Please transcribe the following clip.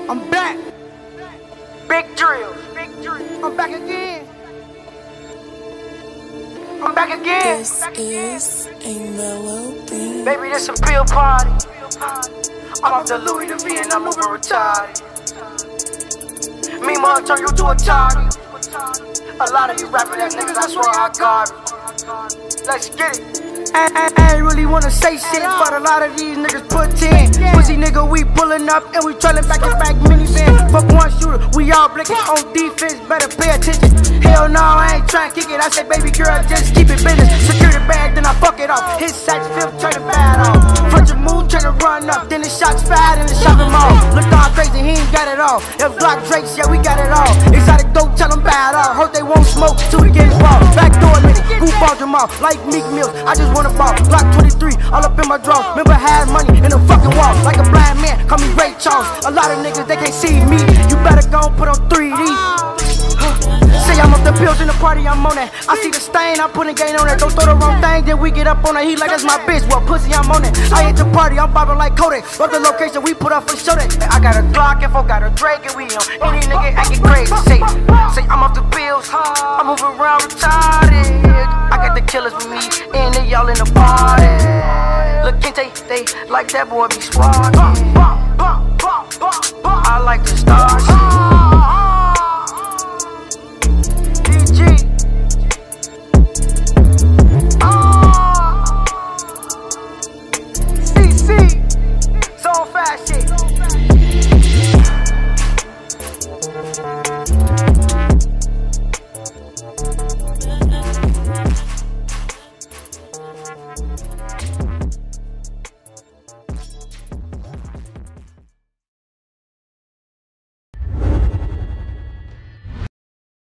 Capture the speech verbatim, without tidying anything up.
I'm back. Big drill. Big drill. I'm back again. I'm back again. This is a melody. Baby, this a bill party. I'm off the Louis the V and I'm moving retarded. Me mom turn you to a target. A lot of you rapping ass niggas, I swear I garbage. Let's get it. I, I, I ain't really wanna say shit, but a lot of these niggas put ten. Pussy nigga, we pulling up and we trailin' back to back minivan. Fuck one shooter, we all blinking on defense, better pay attention. Hell no, I ain't tryna kick it. I say, baby girl, just keep it business. Secure the bag, then I fuck it off. Hit sacks, flip, turn it bad off. First you move, turn to run up, then the shots fired in the shopping mall. Look all crazy, he ain't got it all. If Block Drakes, yeah, we got it all. Exotic dope, tell them bad off. Hope they won't smoke till we get involved. Backdoor nigga, who bought them off? Like Meek Mills, I just wanna ball. Block twenty-three, all up in my drawers. Remember, had money in the fucking wall. Like a blind man, call me Ray Charles. A lot of niggas, they can't see me. You better go and put on three D. Say I'm up the pills in the party, I'm on that. I see the stain, I'm putting gain on that. Don't throw the wrong thing, then we get up on that. He like that's my bitch, well pussy, I'm on it. I hit the party, I'm bobbing like Kodak. Up the location, we put up for show that. I got a Glock, if I got a Drake, and we on any nigga acting crazy. Say, say I'm off the pills, I'm moving around retarded. I got the killers with me, and they all in the party. Look, can't they, they like that boy be swatting. I like the stars.